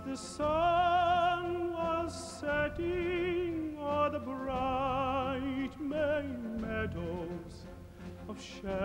the sun was setting o'er the bright May meadows of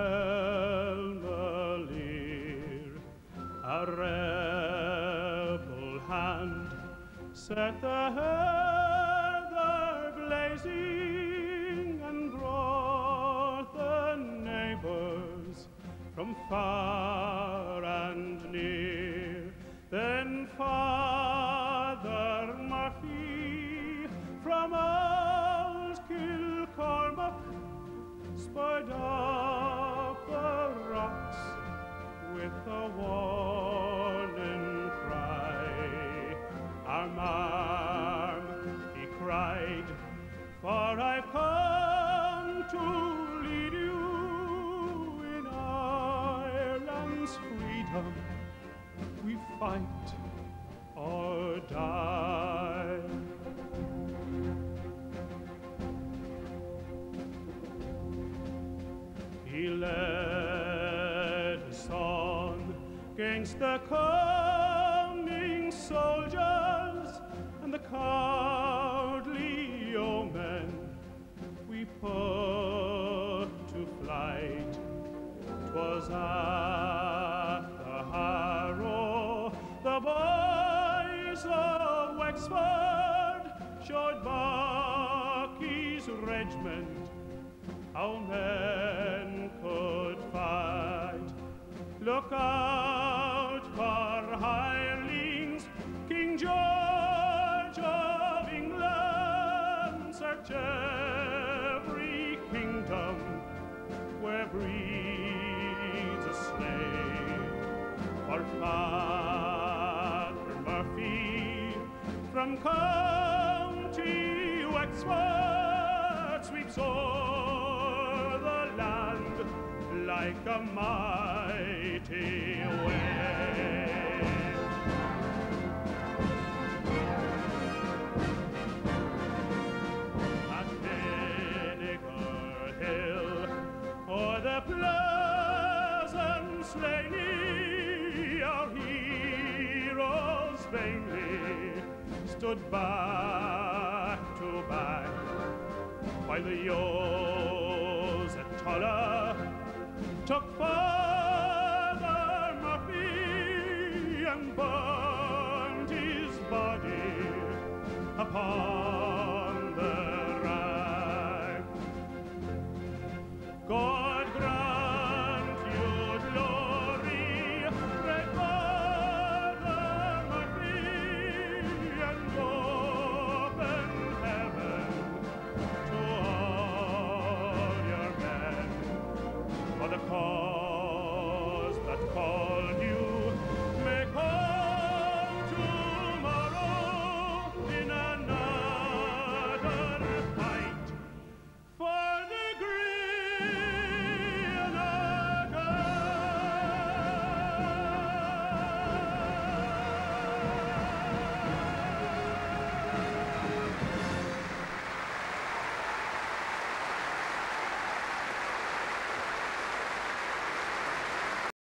Shelmalier, a rebel hand set the heather blazing and brought the neighbours from far and near. Then Father Murphy from old Kilcormack spurred up the rocks with a warning cry. Arm, arm, he cried, for I've come to lead you in Ireland's freedom. We fight or die. He led us on against the coming soldiers and the cowardly yeomen. We put to flight. 'Twas at the Harrow the boys of Wexford showed Bookey's regiment how men could fight. Look out for hirelings, King George of England, search every kingdom where breeds a slave. For Father Murphy from County Wexford sweeps o'er the land like a mighty wave. At Vinegar Hill, o'er the pleasant slaney, our heroes vainly stood back to back, while the Yeos at Tulla took Father Murphy and burned his body upon